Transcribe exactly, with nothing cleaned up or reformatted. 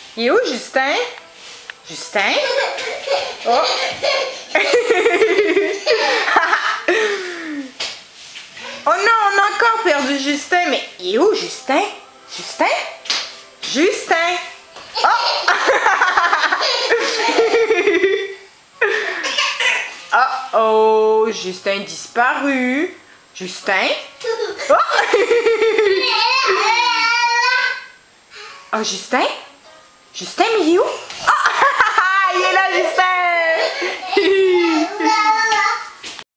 Il est où, Justin? Justin? Oh! Oh non, on a encore perdu Justin. Mais il est où, Justin? Justin? Justin! Oh! Oh oh! Justin disparu. Justin? Oh! Oh, Justin? Justin, mais il est où? Oh! Il est là, Justin!